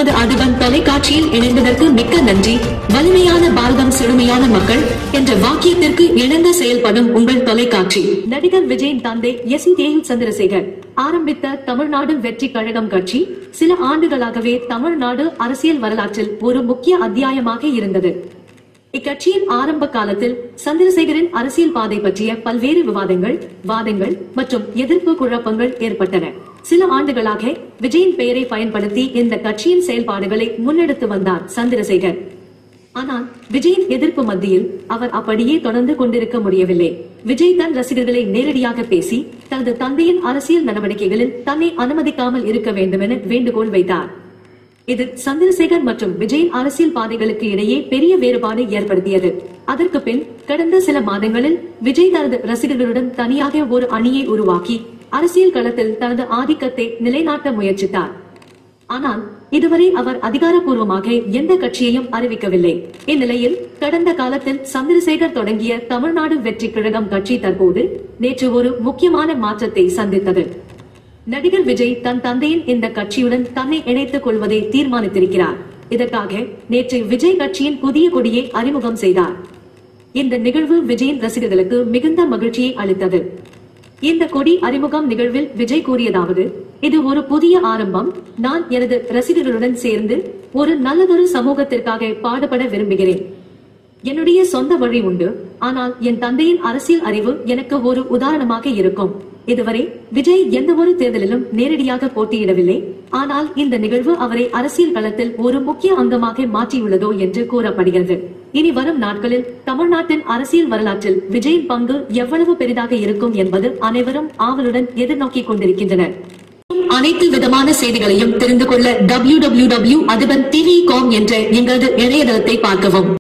நமது அதிபன் தொலைக்காட்சியில் இணைந்ததற்கு மிக்க நன்றி. வலிமையான பாரதம் செழுமையான மக்கள் என்ற வாக்கியத்திற்கு இணங்க செயல்படும் உங்கள் தொலைக்காட்சி. நடிகர் விஜயின் தந்தை எஸ்.ஏ. சந்திரசேகர் ஆரம்பித்த தமிழ்நாடு வெற்றி கழகம் கட்சி சில ஆண்டுகளாகவே தமிழ்நாடு அரசியல் வரலாற்றில் ஒரு முக்கிய அத்தியாயமாக இருந்தது. இக்கட்சியின் ஆரம்ப காலத்தில் சந்திரசேகரின் அரசியல் பாதை பற்றிய பல்வேறு விவாதங்கள், வாதங்கள் மற்றும் எதிர்ப்பு குழப்பங்கள் ஏற்பட்டன. சில ஆண்டுகளாக விஜயின் பெயரை பயன்படுத்தி இந்த கட்சியின் செயல்பாடுகளை முன்னெடுத்து வந்தார் சந்திரசேகர். ஆனால் விஜயின் எதிர்ப்பு மத்தியில் அவர் அப்படியே தொடர்ந்து கொண்டிருக்க முடியவில்லை. விஜய் தன் ரசிகர்களை நேரடியாக பேசி தனது தந்தையின் அரசியல் நடவடிக்கைகளில் தன்னை அனுமதிக்காமல் இருக்க வேண்டும் என வேண்டுகோள் வைத்தார். இது சந்திரசேகர் மற்றும் விஜயின் அரசியல் பாதைகளுக்கு இடையே பெரிய வேறுபாடு ஏற்படுத்தியது. அதற்கு பின் கடந்த சில மாதங்களில் விஜய் தனது ரசிகர்களுடன் தனியாக ஒரு அணியை உருவாக்கி அரசியல் களத்தில் தனது ஆதிக்கத்தை நிலைநாட்ட முயற்சித்தார். ஆனால் இதுவரை அவர் அதிகாரப்பூர்வமாக எந்த கட்சியையும் அறிவிக்கவில்லை. இந்நிலையில் கடந்த காலத்தில் சந்திரசேகர் தொடங்கிய தமிழ்நாடு வெற்றி கழகம் கட்சி தற்போது நேற்று ஒரு முக்கியமான மாற்றத்தை சந்தித்தது. நடிகர் விஜய் தன் தந்தையின் இந்த கட்சியுடன் தன்னை இணைத்துக் கொள்வதை தீர்மானித்திருக்கிறார். இதற்காக நேற்று விஜய் கட்சியின் புதிய கொடியை அறிமுகம் செய்தார். இந்த நிகழ்வு விஜயின் ரசிகர்களுக்கு மிகுந்த மகிழ்ச்சியை அளித்தது. இந்த கொடி அறிமுகம் நிகழ்வில் விஜய் கூறியதாவது: இது ஒரு புதிய ஆரம்பம். நான் எனது ரசிகர்களுடன் சேர்ந்து ஒரு நல்லதொரு சமூகத்திற்காக பாடுபட விரும்புகிறேன். என்னுடைய சொந்த வழி உண்டு, ஆனால் என் தந்தையின் அரசியல் அறிவு எனக்கு ஒரு உதாரணமாக இருக்கும். இதுவரை விஜய் எந்த ஒரு தேர்தலிலும் நேரடியாக போட்டியிடவில்லை. ஆனால் இந்த நிகழ்வு அவரை அரசியல் களத்தில் ஒரு முக்கிய அங்கமாக மாற்றியுள்ளதோ என்று கூறப்படுகிறது. இனி வரும் நாட்களில் தமிழ்நாட்டின் அரசியல் வரலாற்றில் விஜயின் பங்கு எவ்வளவு பெரிதாக இருக்கும் என்பது அனைவரும் ஆவலுடன் எதிர்நோக்கிக் கொண்டிருக்கின்றனர். அனைத்து விதமான செய்திகளையும் தெரிந்து கொள்ள www.adiban.tv.com என்ற எங்களது இணையதளத்தை பார்க்கவும்.